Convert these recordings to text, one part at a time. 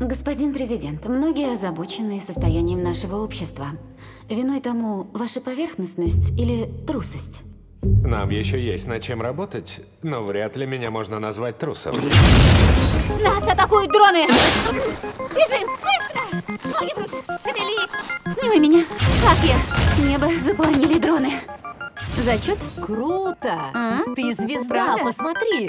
Господин президент, многие озабочены состоянием нашего общества. Виной тому ваша поверхностность или трусость? Нам еще есть над чем работать, но вряд ли меня можно назвать трусом. Нас атакуют дроны! Бежим, быстро! Ноги в руки, шевелись! Сними меня. Как я? Небо заполонили дроны. Зачет? Круто! Ты звезда, Правда? посмотри!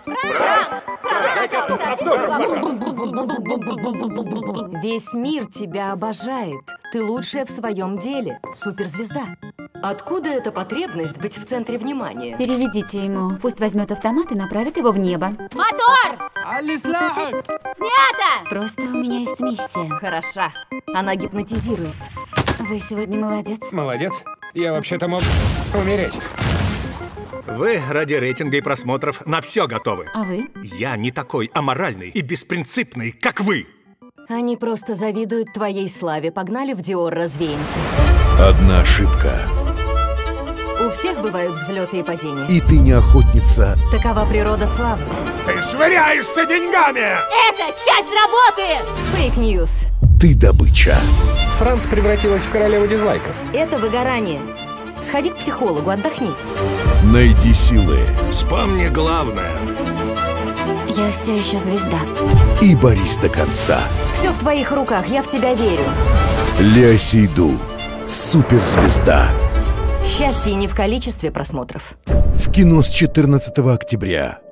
Весь мир тебя обожает. Ты лучшая в своем деле. Суперзвезда. Откуда эта потребность быть в центре внимания? Переведите ему. Пусть возьмет автомат и направит его в небо. Мотор! Снято! Просто у меня есть миссия. Хороша. Она гипнотизирует. Вы сегодня молодец. Молодец. Я вообще-то мог умереть. Вы ради рейтинга и просмотров на все готовы. А вы? Я не такой аморальный и беспринципный, как вы. Они просто завидуют твоей славе. Погнали в Диор, развеемся. Одна ошибка, У всех бывают взлеты и падения. и ты не охотница. Такова природа славы. Ты швыряешься деньгами! Это часть работы! Фейк-ньюс. Ты добыча. Франц превратилась в королеву дизлайков. Это выгорание. Сходи к психологу, отдохни. Найди силы Вспомни главное. Я все еще звезда. и борись до конца. Все в твоих руках, я в тебя верю. Лео Сейду. Суперзвезда. Счастье не в количестве просмотров. В кино с 14 октября.